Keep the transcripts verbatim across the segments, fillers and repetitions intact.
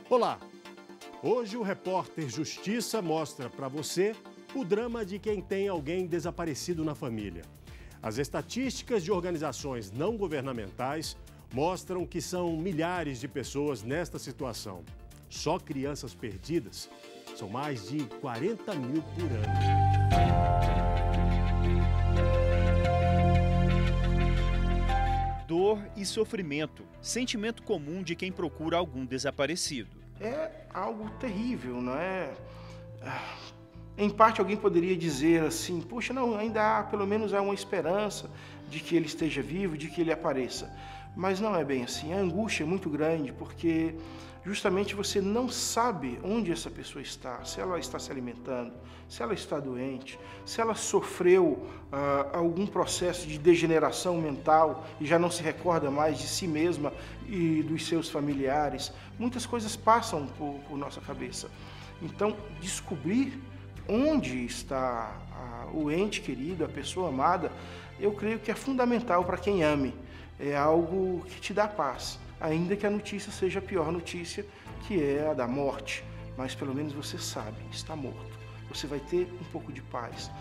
Olá! Hoje o repórter Justiça mostra para você o drama de quem tem alguém desaparecido na família. As estatísticas de organizações não governamentais mostram que são milhares de pessoas nesta situação. Só crianças perdidas são mais de quarenta mil por ano. Dor e sofrimento, sentimento comum de quem procura algum desaparecido. É algo terrível, não é? Em parte alguém poderia dizer assim, poxa, não, ainda há, pelo menos há uma esperança de que ele esteja vivo, de que ele apareça. Mas não é bem assim, a angústia é muito grande, porque justamente você não sabe onde essa pessoa está, se ela está se alimentando, se ela está doente, se ela sofreu ah, algum processo de degeneração mental e já não se recorda mais de si mesma e dos seus familiares. Muitas coisas passam por, por nossa cabeça. Então, descobrir onde está ah, o ente querido, a pessoa amada, eu creio que é fundamental para quem ame. É algo que te dá paz, ainda que a notícia seja a pior notícia, que é a da morte. Mas pelo menos você sabe, está morto. Você vai ter um pouco de paz.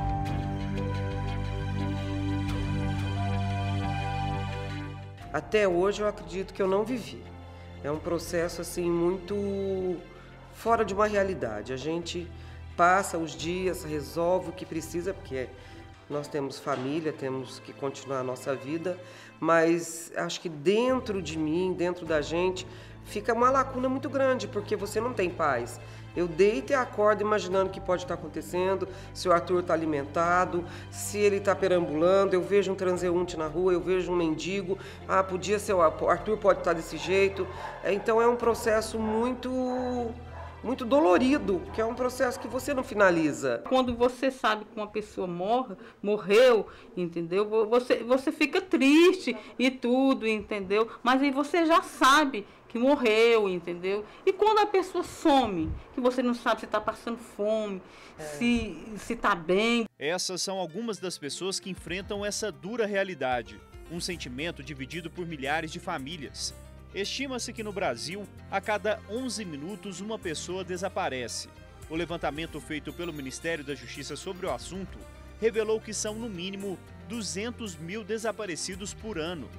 Até hoje eu acredito que eu não vivi. É um processo assim muito fora de uma realidade. A gente passa os dias, resolve o que precisa, porque nós temos família, temos que continuar a nossa vida, mas acho que dentro de mim, dentro da gente, fica uma lacuna muito grande, porque você não tem paz. Eu deito e acordo imaginando o que pode estar acontecendo, se o Arthur está alimentado, se ele está perambulando, eu vejo um transeunte na rua, eu vejo um mendigo, ah, podia ser o Arthur, pode estar desse jeito. Então é um processo muito... muito dolorido, que é um processo que você não finaliza. Quando você sabe que uma pessoa morre, morreu, entendeu? Você, você fica triste e tudo, entendeu? Mas aí você já sabe que morreu, entendeu? E quando a pessoa some, que você não sabe se está passando fome, é. se se está bem. Essas são algumas das pessoas que enfrentam essa dura realidade, um sentimento dividido por milhares de famílias. Estima-se que no Brasil, a cada onze minutos, uma pessoa desaparece. O levantamento feito pelo Ministério da Justiça sobre o assunto revelou que são, no mínimo, duzentos mil desaparecidos por ano.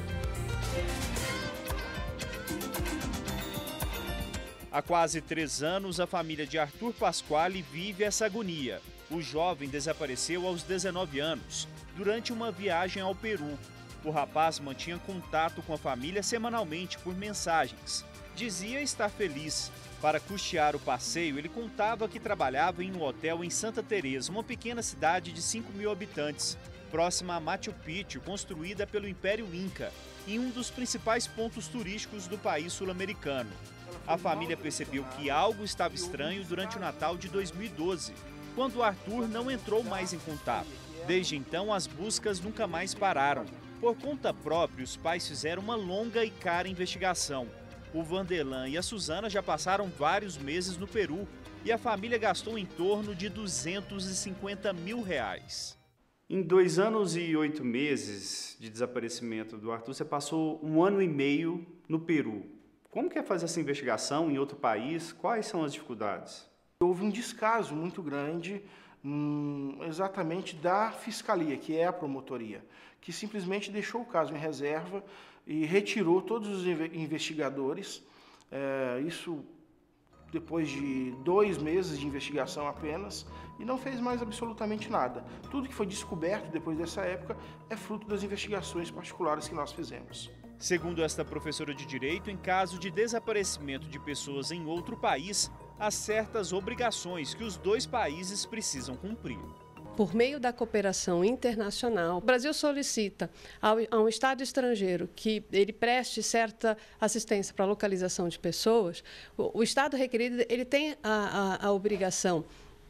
Há quase três anos, a família de Arthur Pasquale vive essa agonia. O jovem desapareceu aos dezenove anos, durante uma viagem ao Peru. O rapaz mantinha contato com a família semanalmente por mensagens. Dizia estar feliz. Para custear o passeio, ele contava que trabalhava em um hotel em Santa Teresa, uma pequena cidade de cinco mil habitantes, próxima a Machu Picchu, construída pelo Império Inca, em um dos principais pontos turísticos do país sul-americano. A família percebeu que algo estava estranho durante o Natal de dois mil e doze, quando Arthur não entrou mais em contato. Desde então, as buscas nunca mais pararam. Por conta própria, os pais fizeram uma longa e cara investigação. O Vanderlan e a Suzana já passaram vários meses no Peru e a família gastou em torno de duzentos e cinquenta mil reais. Em dois anos e oito meses de desaparecimento do Arthur, você passou um ano e meio no Peru. Como que é fazer essa investigação em outro país? Quais são as dificuldades? Houve um descaso muito grande hum, exatamente da Fiscalia, que é a promotoria, que simplesmente deixou o caso em reserva e retirou todos os investigadores. É, isso depois de dois meses de investigação apenas, e não fez mais absolutamente nada. Tudo que foi descoberto depois dessa época é fruto das investigações particulares que nós fizemos. Segundo esta professora de Direito, em caso de desaparecimento de pessoas em outro país, há certas obrigações que os dois países precisam cumprir. Por meio da cooperação internacional, o Brasil solicita ao, a um Estado estrangeiro que ele preste certa assistência para a localização de pessoas. O, o Estado requerido ele tem a, a, a obrigação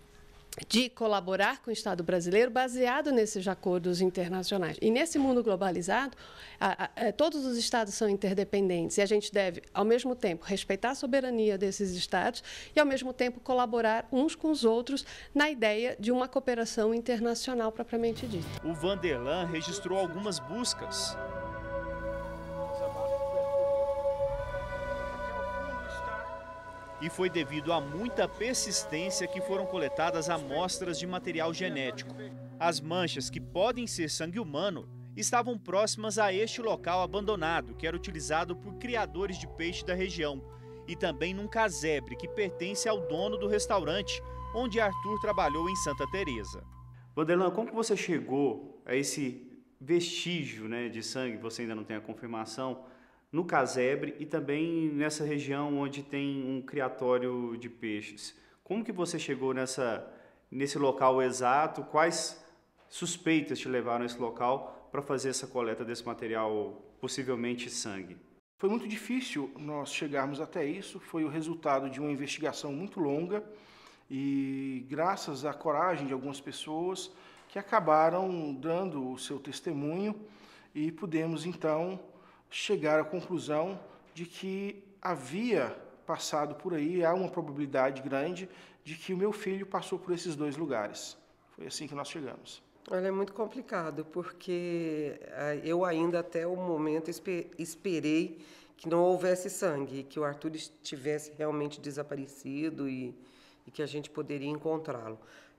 de colaborar com o Estado brasileiro baseado nesses acordos internacionais. E nesse mundo globalizado, a, a, todos os Estados são interdependentes e a gente deve, ao mesmo tempo, respeitar a soberania desses Estados e, ao mesmo tempo, colaborar uns com os outros na ideia de uma cooperação internacional propriamente dita. O Vanderlan registrou algumas buscas. E foi devido a muita persistência que foram coletadas amostras de material genético. As manchas, que podem ser sangue humano, estavam próximas a este local abandonado, que era utilizado por criadores de peixe da região, e também num casebre que pertence ao dono do restaurante, onde Arthur trabalhou em Santa Teresa. Vanderlan, como que você chegou a esse vestígio, né, de sangue, você ainda não tem a confirmação, no casebre e também nessa região onde tem um criatório de peixes? Como que você chegou nessa, nesse local exato? Quais suspeitas te levaram a esse local para fazer essa coleta desse material, possivelmente sangue? Foi muito difícil nós chegarmos até isso, foi o resultado de uma investigação muito longa e graças à coragem de algumas pessoas que acabaram dando o seu testemunho e pudemos então chegar à conclusão de que havia passado por aí, há uma probabilidade grande de que o meu filho passou por esses dois lugares. Foi assim que nós chegamos. Olha, é muito complicado, porque eu ainda até o momento esperei que não houvesse sangue, que o Arthur estivesse realmente desaparecido e, e que a gente poderia encontrá-lo.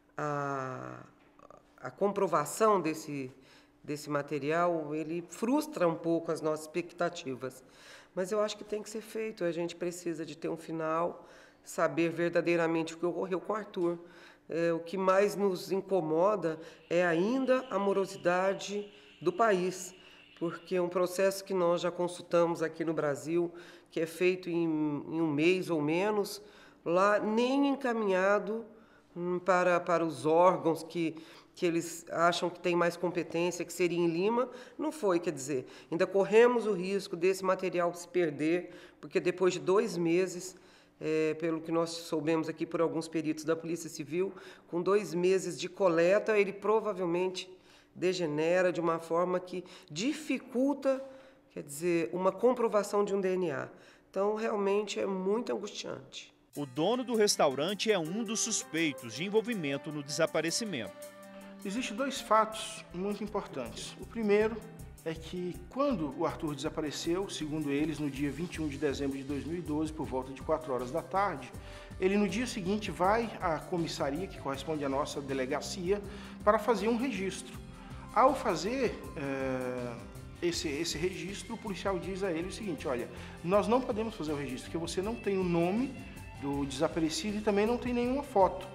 A, a comprovação desse, desse material, ele frustra um pouco as nossas expectativas, mas eu acho que tem que ser feito. A gente precisa de ter um final, saber verdadeiramente o que ocorreu com o Arthur. É, o que mais nos incomoda é ainda a morosidade do país, porque um processo que nós já consultamos aqui no Brasil, que é feito em, em um mês ou menos, lá nem encaminhado hum, para, para os órgãos que, que eles acham que têm mais competência, que seria em Lima, não foi, quer dizer, ainda corremos o risco desse material se perder, porque depois de dois meses... É, pelo que nós soubemos aqui por alguns peritos da Polícia Civil, com dois meses de coleta, ele provavelmente degenera de uma forma que dificulta, quer dizer, uma comprovação de um D N A. Então, realmente é muito angustiante. O dono do restaurante é um dos suspeitos de envolvimento no desaparecimento. Existem dois fatos muito importantes. O primeiro é que quando o Arthur desapareceu, segundo eles, no dia vinte e um de dezembro de dois mil e doze, por volta de quatro horas da tarde, ele no dia seguinte vai à comissaria, que corresponde à nossa delegacia, para fazer um registro. Ao fazer é, esse, esse registro, o policial diz a ele o seguinte: olha, nós não podemos fazer o registro, porque você não tem o nome do desaparecido e também não tem nenhuma foto.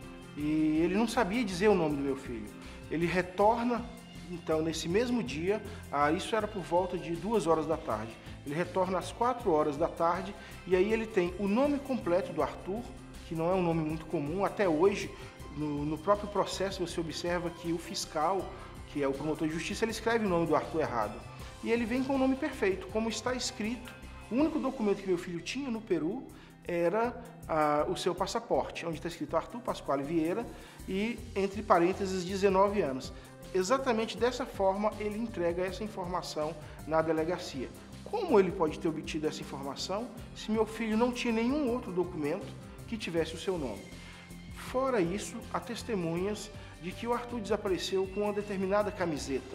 E ele não sabia dizer o nome do meu filho. Ele retorna... Então, nesse mesmo dia, ah, isso era por volta de duas horas da tarde. Ele retorna às quatro horas da tarde e aí ele tem o nome completo do Arthur, que não é um nome muito comum. Até hoje, no, no próprio processo, você observa que o fiscal, que é o promotor de justiça, ele escreve o nome do Arthur errado. E ele vem com o nome perfeito, como está escrito. O único documento que meu filho tinha no Peru era ah, o seu passaporte, onde está escrito Arthur Pasquale Vieira e, entre parênteses, dezenove anos. Exatamente dessa forma ele entrega essa informação na delegacia. Como ele pode ter obtido essa informação se meu filho não tinha nenhum outro documento que tivesse o seu nome? Fora isso, há testemunhas de que o Arthur desapareceu com uma determinada camiseta.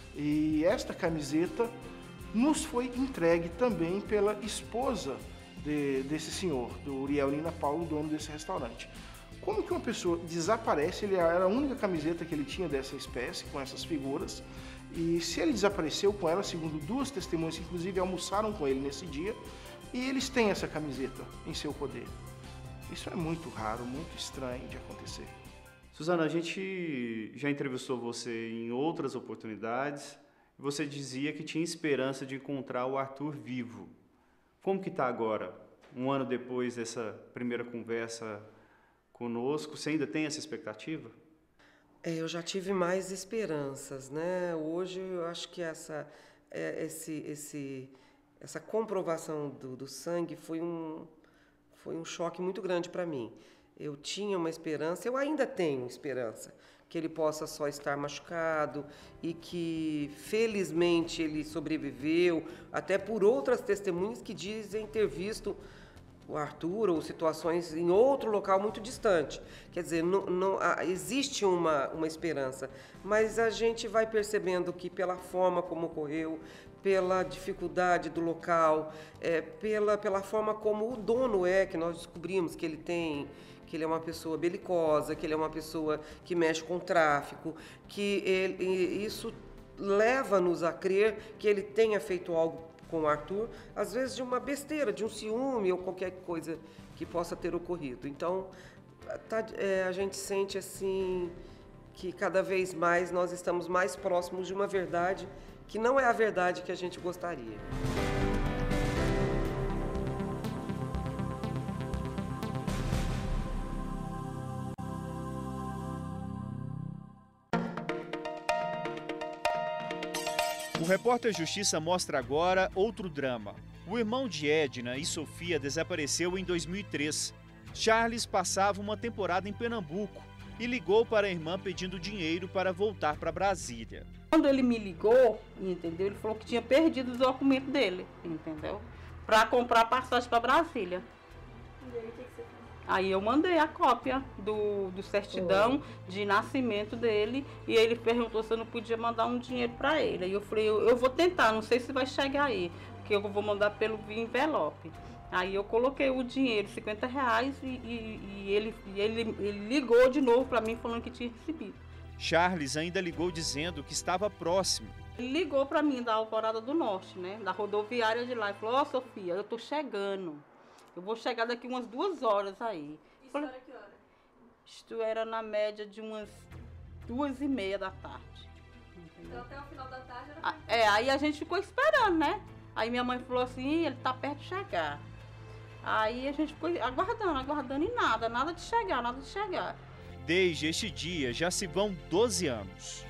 E esta camiseta nos foi entregue também pela esposa de, desse senhor, do Uriel Nina Paulo, dono desse restaurante. Como que uma pessoa desaparece? Ele era a única camiseta que ele tinha dessa espécie, com essas figuras, e se ele desapareceu com ela, segundo duas testemunhas, que inclusive almoçaram com ele nesse dia, e eles têm essa camiseta em seu poder. Isso é muito raro, muito estranho de acontecer. Suzana, a gente já entrevistou você em outras oportunidades, e você dizia que tinha esperança de encontrar o Arthur vivo. Como que está agora, um ano depois dessa primeira conversa conosco? Você ainda tem essa expectativa? É, eu já tive mais esperanças, né? Hoje eu acho que essa, é, esse, esse, essa comprovação do, do sangue foi um, foi um choque muito grande para mim. Eu tinha uma esperança, eu ainda tenho esperança, que ele possa só estar machucado e que, felizmente, ele sobreviveu, até por outras testemunhas que dizem ter visto o Arthur ou situações em outro local muito distante. Quer dizer, não, não, existe uma, uma esperança, mas a gente vai percebendo que pela forma como ocorreu, pela dificuldade do local, é, pela, pela forma como o dono é, que nós descobrimos que ele tem, que ele é uma pessoa belicosa, que ele é uma pessoa que mexe com tráfico, que ele, isso leva-nos a crer que ele tenha feito algo com o Arthur, às vezes de uma besteira, de um ciúme ou qualquer coisa que possa ter ocorrido. Então, tá, é, a gente sente assim que cada vez mais nós estamos mais próximos de uma verdade que não é a verdade que a gente gostaria. O Repórter Justiça mostra agora outro drama. O irmão de Edna e Sofia desapareceu em dois mil e três. Charles passava uma temporada em Pernambuco e ligou para a irmã pedindo dinheiro para voltar para Brasília. Quando ele me ligou, entendeu? Ele falou que tinha perdido os documentos dele, entendeu? Para comprar passagem para Brasília. E aí, o que, que você fez? Aí eu mandei a cópia do, do certidão oh. de nascimento dele e ele perguntou se eu não podia mandar um dinheiro para ele. Aí eu falei, eu, eu vou tentar, não sei se vai chegar aí, porque eu vou mandar pelo via envelope. Aí eu coloquei o dinheiro, cinquenta reais, e, e, e, ele, e ele, ele ligou de novo para mim falando que tinha recebido. Charles ainda ligou dizendo que estava próximo. Ele ligou para mim da Alvorada do Norte, né, da rodoviária de lá, e falou, ó, oh, Sofia, eu tô chegando, eu vou chegar daqui umas duas horas aí. Isso falei, era que hora? Isto era na média de umas duas e meia da tarde. Entendeu? Então até o final da tarde era... Ah, é, aí a gente ficou esperando, né? Aí minha mãe falou assim, ele tá perto de chegar. Aí a gente ficou aguardando, aguardando e nada, nada de chegar, nada de chegar. Desde este dia já se vão doze anos.